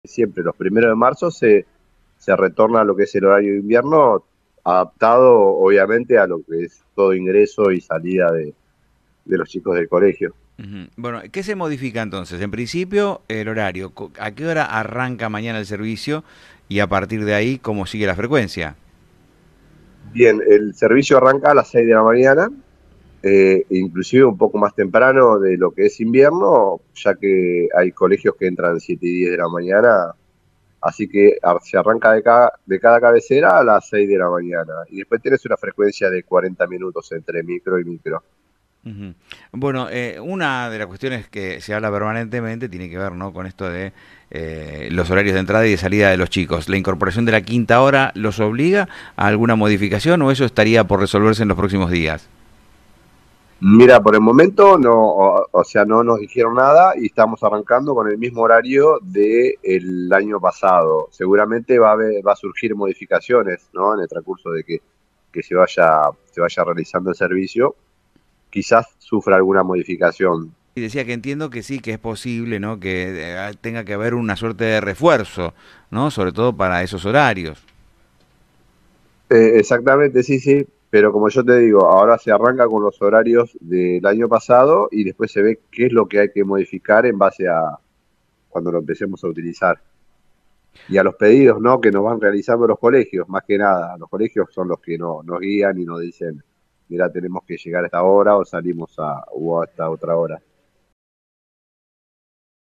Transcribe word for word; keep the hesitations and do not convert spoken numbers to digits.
Siempre los primeros de marzo se, se retorna a lo que es el horario de invierno, adaptado obviamente a lo que es todo ingreso y salida de, de los chicos del colegio. Ujú. Bueno, ¿qué se modifica entonces? En principio, el horario. Co- ¿A qué hora arranca mañana el servicio? Y a partir de ahí, ¿cómo sigue la frecuencia? Bien, el servicio arranca a las seis de la mañana, eh, inclusive un poco más temprano de lo que es invierno, ya que hay colegios que entran siete y diez de la mañana, así que ar- se arranca de cada, de cada cabecera a las seis de la mañana. Y después tienes una frecuencia de cuarenta minutos entre micro y micro. Ujú. Bueno, eh, una de las cuestiones que se habla permanentemente tiene que ver, ¿no?, con esto de eh, los horarios de entrada y de salida de los chicos. ¿La incorporación de la quinta hora los obliga a alguna modificación o eso estaría por resolverse en los próximos días? Mira, por el momento no, o, o sea, no nos dijeron nada y estamos arrancando con el mismo horario del año pasado. Seguramente va a haber- va a surgir modificaciones, ¿no? En el transcurso de que, que se vaya, se vaya realizando el servicio. Quizás sufra alguna modificación. Y decía que entiendo que sí, que es posible, ¿no?, que eh, tenga que haber una suerte de refuerzo, ¿no?, sobre todo para esos horarios. Eh, exactamente, sí, sí. Pero como yo te digo, ahora se arranca con los horarios del año pasado y después se ve qué es lo que hay que modificar en base a cuando lo empecemos a utilizar. Y a los pedidos, ¿no?, que nos van realizando los colegios, más que nada. Los colegios son los que no, nos guían y nos dicen, mira, tenemos que llegar a esta hora o salimos a, o a esta otra hora.